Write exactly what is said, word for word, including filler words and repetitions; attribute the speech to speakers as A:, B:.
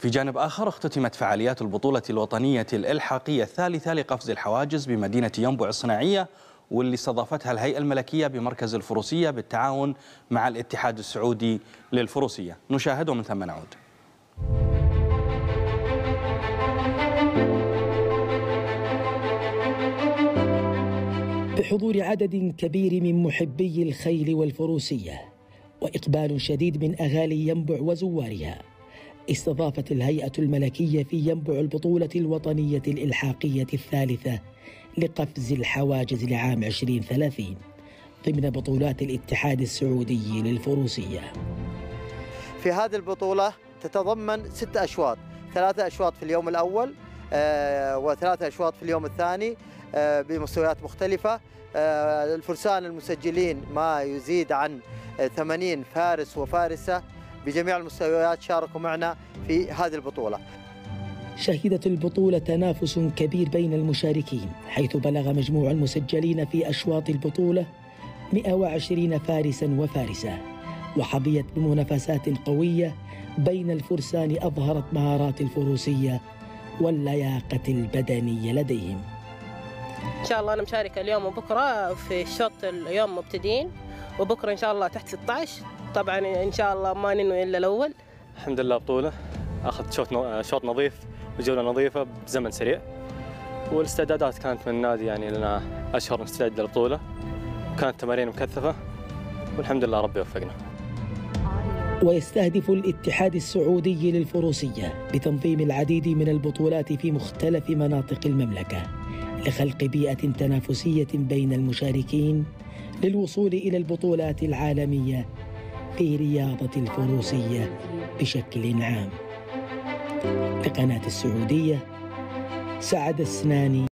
A: في جانب آخر اختتمت فعاليات البطولة الوطنية الإلحاقية الثالثة لقفز الحواجز بمدينة ينبع الصناعية، واللي استضافتها الهيئة الملكية بمركز الفروسية بالتعاون مع الاتحاد السعودي للفروسية. نشاهد ومن ثم نعود.
B: بحضور عدد كبير من محبي الخيل والفروسية وإقبال شديد من أهالي ينبع وزوارها، استضافت الهيئة الملكية في ينبع البطولة الوطنية الإلحاقية الثالثة لقفز الحواجز لعام عشرين ثلاثين ضمن بطولات الاتحاد السعودي للفروسية.
C: في هذه البطولة تتضمن ست أشواط، ثلاثة أشواط في اليوم الأول آه وثلاثة أشواط في اليوم الثاني آه بمستويات مختلفة. آه الفرسان المسجلين ما يزيد عن ثمانين فارس وفارسة بجميع المستويات شاركوا معنا في هذه البطولة.
B: شهدت البطولة تنافس كبير بين المشاركين، حيث بلغ مجموع المسجلين في أشواط البطولة مئة وعشرين فارسا وفارسة، وحظيت بمنافسات قوية بين الفرسان أظهرت مهارات الفروسية واللياقة البدنية لديهم.
D: إن شاء الله أنا مشاركة اليوم وبكرة في الشوط اليوم مبتدئين، وبكرة إن شاء الله تحت ستة عشر. طبعا إن شاء الله ما ننوي إلا الأول.
E: الحمد لله بطولة أخذت شوط شوط نظيف وجولة نظيفة بزمن سريع، والاستعدادات كانت من النادي يعني لنا أشهر نستعد للبطولة، وكانت تمارين مكثفة والحمد لله ربي وفقنا.
B: ويستهدف الاتحاد السعودي للفروسية بتنظيم العديد من البطولات في مختلف مناطق المملكة لخلق بيئة تنافسية بين المشاركين للوصول إلى البطولات العالمية في رياضة الفروسية بشكل عام. لقناة السعودية، سعد السناني.